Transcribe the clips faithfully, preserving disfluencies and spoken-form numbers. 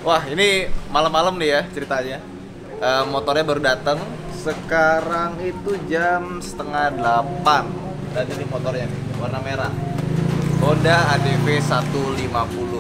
Wah, ini malam-malam nih ya ceritanya. Uh, motornya baru datang. Sekarang itu jam setengah delapan. Dan ini motornya nih, warna merah. Honda A D V seratus lima puluh.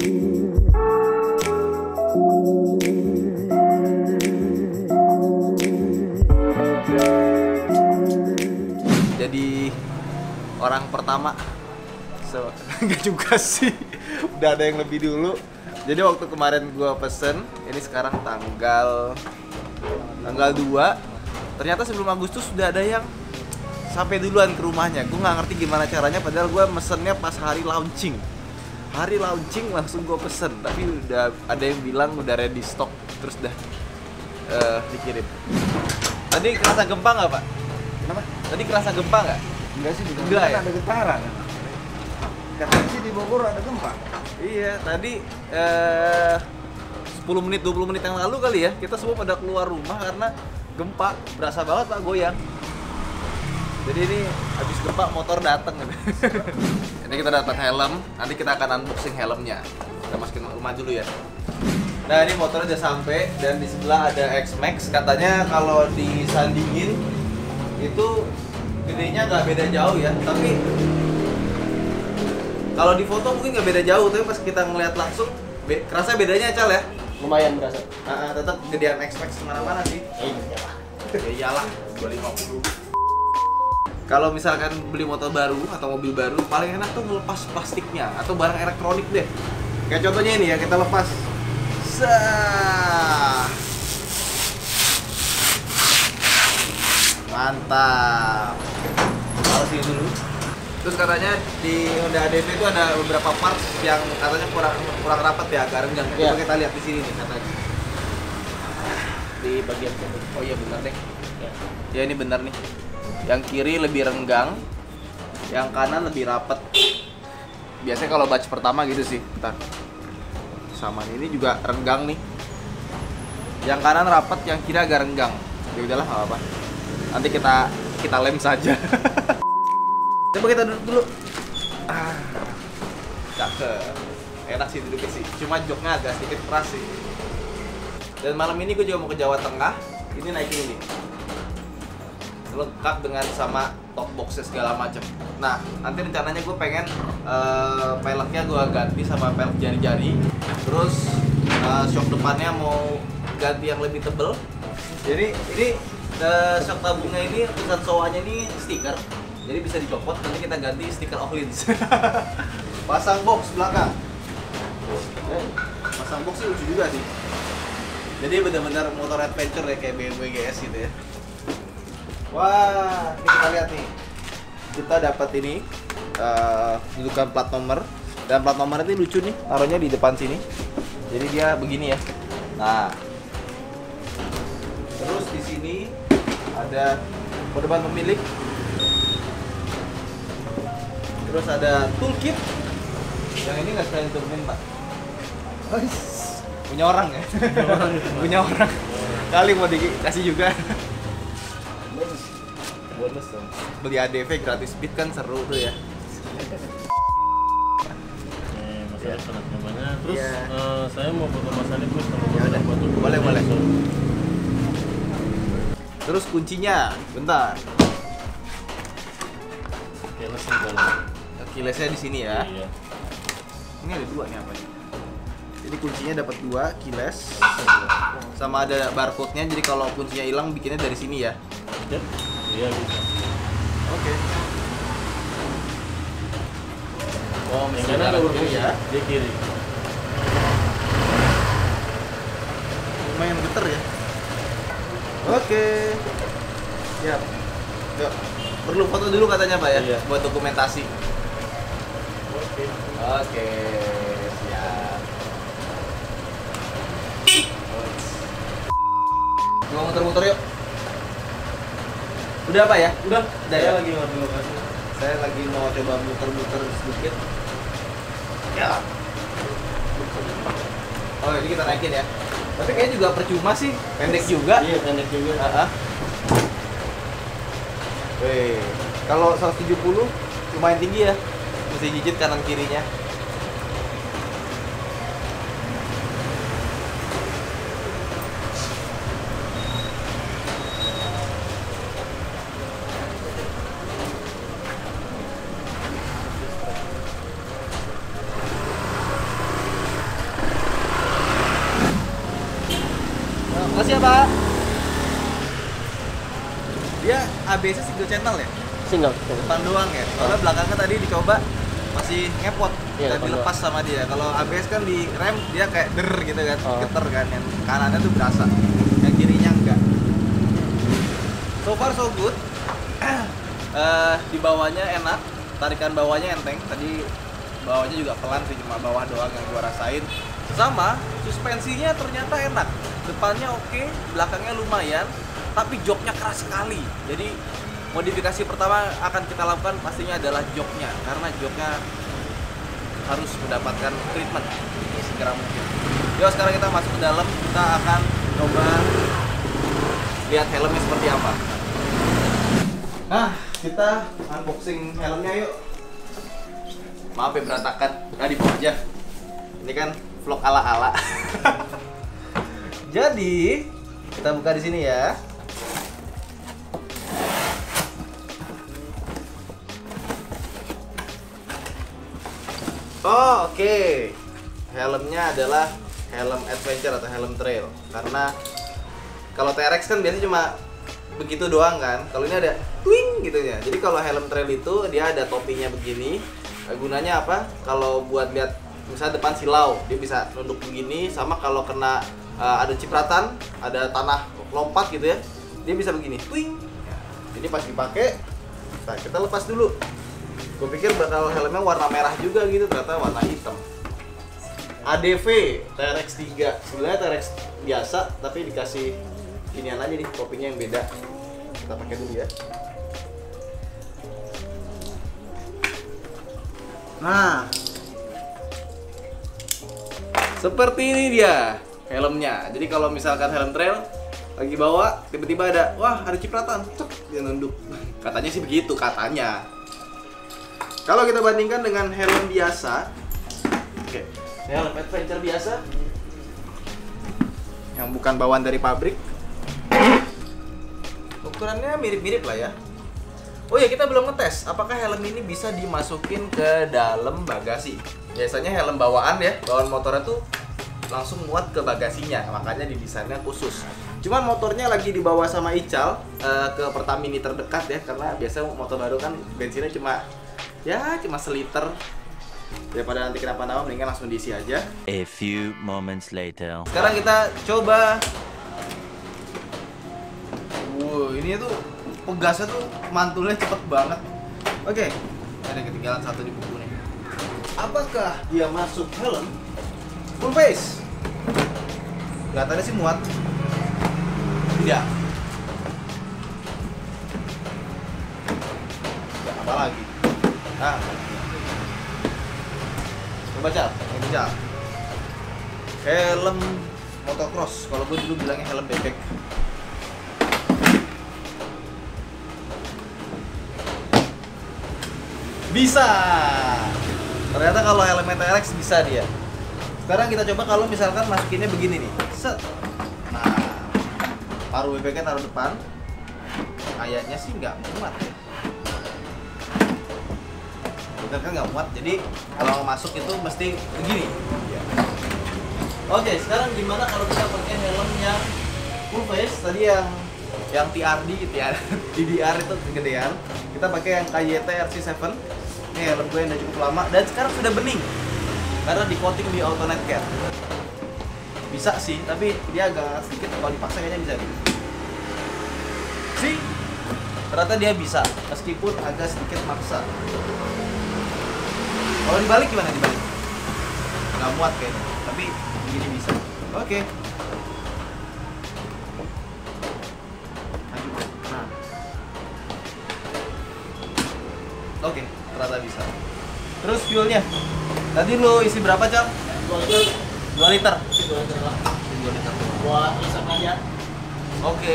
Jadi orang pertama. So, enggak juga sih. Udah ada yang lebih dulu. Jadi waktu kemarin gua pesen, ini sekarang tanggal tanggal dua. Ternyata sebelum Agustus sudah ada yang sampai duluan ke rumahnya. Gue nggak ngerti gimana caranya, padahal gue mesennya pas hari launching. Hari launching langsung gue pesen, tapi udah ada yang bilang udah ready stock, terus udah uh, dikirim. Tadi kerasa gempa nggak, Pak? Kenapa? Tadi kerasa gempa nggak? Enggak sih, enggak ya? Ada getaran. Katanya sih di Bogor ada gempa. Iya, tadi uh, sepuluh menit, dua puluh menit yang lalu kali ya, kita semua pada keluar rumah karena gempa. Berasa banget Pak, goyang. Jadi ini habis gempa motor dateng. Ini kita dapat helm, nanti kita akan unboxing helmnya. Kita masukin ke rumah dulu ya. Nah, ini motornya udah sampai dan di sebelah ada X-Max. Katanya kalau disandingin itu gedenya nggak beda jauh ya, tapi kalau di foto mungkin nggak beda jauh, tapi pas kita ngeliat langsung be kerasa bedanya, Cal ya? Lumayan berasa. Nah, tetap gedean X-Max kemana-mana sih. Eh, iyalah. Ya iyalah, dua ratus lima puluh. Kalau misalkan beli motor baru atau mobil baru, paling enak tuh melepas plastiknya atau barang elektronik deh. Kayak contohnya ini ya, kita lepas. Sah. Mantap. Malesin dulu. Terus katanya di Honda A D V itu ada beberapa parts yang katanya kurang kurang rapat ya, agak renggang. Ya. Coba kita lihat di sini nih katanya. Di bagian sini. Oh iya benar deh. Ya. Ya ini benar nih. Yang kiri lebih renggang, yang kanan lebih rapat. Biasanya kalau batch pertama gitu sih. Bentar. Sama ini juga renggang nih. Yang kanan rapat, yang kiri agak renggang. Ya udahlah, nggak apa-apa. Nanti kita kita lem saja. Coba kita duduk dulu. Ah, cakep. Enak sih duduknya sih. Cuma joknya agak sedikit keras sih. Dan malam ini gue juga mau ke Jawa Tengah. Ini naikin ini. Lengkap dengan sama top boxnya segala macam. Nah, nanti rencananya gue pengen uh, peleknya gue ganti sama pelek jari-jari. Terus uh, shock depannya mau ganti yang lebih tebel. Jadi ini uh, shock tabungnya ini tulisan Showa-nya ini stiker. Jadi bisa dicopot, nanti kita ganti stiker Ochlins. Pasang box belakang. Eh, pasang box sih lucu juga sih. Jadi benar-benar motor adventure ya, kayak B M W G S gitu ya. Wah, ini kita lihat nih. Kita dapat ini uh, dudukan plat nomor. Dan plat nomor ini lucu nih, taruhnya di depan sini. Jadi dia begini ya. Nah. Terus di sini ada kode ban pemilik. Terus ada toolkit. Yang ini nggak sekalian turunin, Pak. Punya orang ya? Punya orang. Kali mau dikasih juga. Bonus. Bonus dong. Beli A D V gratis speed kan seru tuh ya. Nih, Mas Alif sangat nyamannya. Terus Iya. eh, saya mau foto Mas Alif nih sama Ya udah. foto. Boleh, boleh. Terus kuncinya, bentar. Keles di dalam. Keylessnya di sini ya. Iya. Ini ada dua nih apa ini? Jadi kuncinya dapat dua keyless. Sama ada barcode-nya. Jadi kalau kuncinya hilang bikinnya dari sini ya. Iya. Iya bisa. Oke. Oh, Yang mesin kanan kanan ada kiri ya. Dia kiri. Lumayan geter ya. Oke. Siap. Yuk. Perlu foto dulu katanya Pak ya, Iya. buat dokumentasi. Oke. Oke, siap. Coba muter-muter yuk. Udah Pak ya? Udah. Udah Saya ya? lagi ngambil lokasi. Saya lagi mau coba muter-muter sedikit. Ya. Oh, ini kita naikin ya. Tapi kayaknya juga percuma sih, pendek juga. Iya, pendek juga. Heeh. Weh, kalau seratus tujuh puluh lumayan tinggi ya. Mesti gigit kanan kirinya. Makasih ya Pak. Dia A B S-nya single channel ya? Single. Depan doang ya? Soalnya belakangnya tadi dicoba masih ngepot Iya, dan depan dilepas sama dia. Kalau A B S kan di rem dia kayak der gitu kan, Oh. geter kan. Yang kanannya tuh berasa, yang kirinya enggak. So far so good. Eh, di bawahnya enak, tarikan bawahnya enteng. Tadi bawahnya juga pelan sih, cuma bawah doang yang gua rasain. Sama suspensinya ternyata enak. Depannya oke, belakangnya lumayan, tapi joknya keras sekali. Jadi modifikasi pertama akan kita lakukan pastinya adalah joknya, karena joknya harus mendapatkan treatment segera mungkin. Yuk sekarang kita masuk ke dalam, kita akan coba lihat helmnya seperti apa. Nah, kita unboxing helmnya yuk. Maaf ya berantakan, nah di bawah aja. Ini kan vlog ala-ala. Jadi kita buka di sini ya. Oh, oke. Okay. Helmnya adalah helm adventure atau helm trail. Karena kalau T R X kan biasanya cuma begitu doang kan. Kalau ini ada twing gitu ya. Jadi kalau helm trail itu dia ada topinya begini. Gunanya apa? Kalau buat lihat misalnya depan silau, dia bisa nunduk begini. Sama kalau kena uh, ada cipratan, ada tanah lompat gitu ya, dia bisa begini, twing. Jadi pas dipakai, nah kita lepas dulu. Gue pikir bakal helmnya warna merah juga gitu, ternyata warna hitam. A D V T R X tiga, sebenarnya T R X biasa tapi dikasih inian aja nih, topinya yang beda. Kita pakai dulu ya. Nah, seperti ini dia helmnya. Jadi kalau misalkan helm trail lagi bawa, tiba-tiba ada, wah ada cipratan, cek dia nunduk. Katanya sih begitu, katanya. Kalau kita bandingkan dengan helm biasa, oke, helm adventure biasa, yang bukan bawaan dari pabrik, ukurannya mirip-mirip lah ya. Oh ya, kita belum ngetes apakah helm ini bisa dimasukin ke dalam bagasi. Biasanya helm bawaan ya, bawaan motornya tuh langsung muat ke bagasinya, makanya didesainnya khusus. Cuman motornya lagi dibawa sama Ical uh, ke Pertamini terdekat ya, karena biasa motor baru kan bensinnya cuma ya cuma seliter. Daripada nanti kenapa-napa, mendingan langsung diisi aja. A few moments later. Sekarang kita coba. Wow, ini tuh pegasnya tuh mantulnya cepet banget. Oke, ada ketinggalan satu di buku nih. Apakah dia masuk helm full face? Kelihatannya sih muat. Tidak. Ya, apa lagi? Nah, coba Cal, ini Cal. Helm motocross, kalau gue dulu bilangnya helm bebek. Bisa. Ternyata kalau helm T R X bisa dia. Sekarang kita coba kalau misalkan masukinnya begini nih. Set. Nah, paruh bebeknya taruh depan. Kayaknya sih nggak muat ya. Bener kan nggak muat. Jadi kalau masuk itu mesti begini. Oke, sekarang gimana kalau kita pakai helm yang full face? Tadi yang yang T R D gitu ya, D D R itu kegedean. Kita pakai yang K Y T R C tujuh. Ini helm gue yang udah cukup lama dan sekarang sudah bening karena di coating di Autonet Care. Bisa sih, tapi dia agak sedikit, kalau dipaksa kayaknya bisa nih. Sih, ternyata dia bisa meskipun agak sedikit maksa. Kalau dibalik gimana dibalik? Nggak muat kayaknya, tapi begini bisa. Oke. Nah. Oke, ternyata bisa. Terus fuelnya, tadi lo isi berapa Cal? dua liter. dua liter. dua liter lah. dua liter. Buat isap aja. Oke.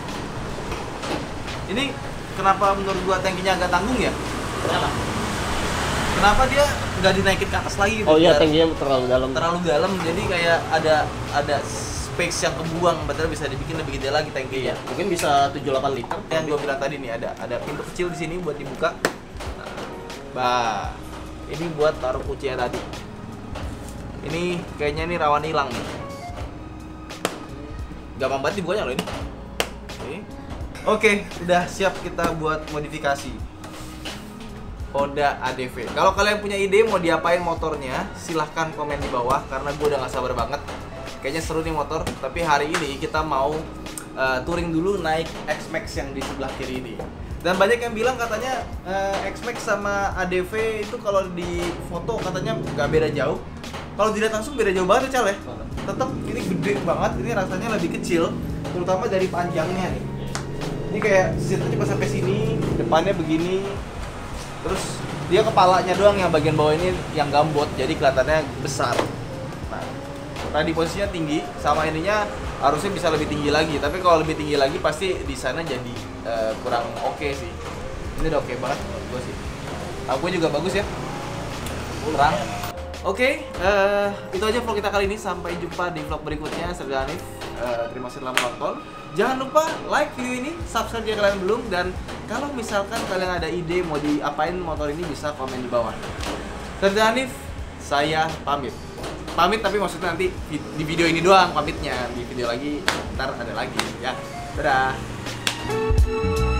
Ini kenapa menurut gua tankinya agak tanggung ya? Kenapa? Kenapa dia nggak dinaikin ke atas lagi? Oh iya, biar tankinya terlalu dalam. terlalu dalam, jadi kayak ada ada space yang kebuang, padahal bisa dibikin lebih gede lagi tankinya. Iya, mungkin bisa tujuh delapan liter. Yang gue bilang tadi nih, ada ada pintu kecil di sini buat dibuka. Nah, bah, ini buat taruh kuncinya tadi. Ini kayaknya ini rawan hilang nih. gampang banget dibukanya loh ini. Oke, Oke, udah siap kita buat modifikasi Honda A D V. Kalau kalian punya ide mau diapain motornya, silahkan komen di bawah karena gue udah gak sabar banget. Kayaknya seru nih motor. Tapi hari ini kita mau uh, touring dulu naik X-Max yang di sebelah kiri ini. Dan banyak yang bilang katanya uh, X-Max sama A D V itu kalau di foto katanya gak beda jauh. Kalau dilihat langsung beda jauh banget ya, Cal ya. Tetap ini gede banget, ini rasanya lebih kecil, terutama dari panjangnya nih. Ini kayak seatnya cuma sampai sini, depannya begini. Terus dia kepalanya doang yang bagian bawah ini yang gambot, jadi kelihatannya besar. Nah, tadi posisinya tinggi, sama ininya harusnya bisa lebih tinggi lagi. Tapi kalau lebih tinggi lagi pasti di sana jadi uh, kurang oke okay sih. Ini udah oke okay banget menurut gue sih. Lampunya juga bagus ya, terang. Oke, okay, uh, itu aja vlog kita kali ini. Sampai jumpa di vlog berikutnya. Saya Hanif. Uh, terima kasih telah menonton. Jangan lupa like video ini, subscribe jika kalian belum, dan kalau misalkan kalian ada ide mau diapain motor ini bisa komen di bawah. Saya Hanif, saya pamit. Pamit tapi maksudnya nanti di video ini doang pamitnya. Di video lagi ntar ada lagi ya. Dadah.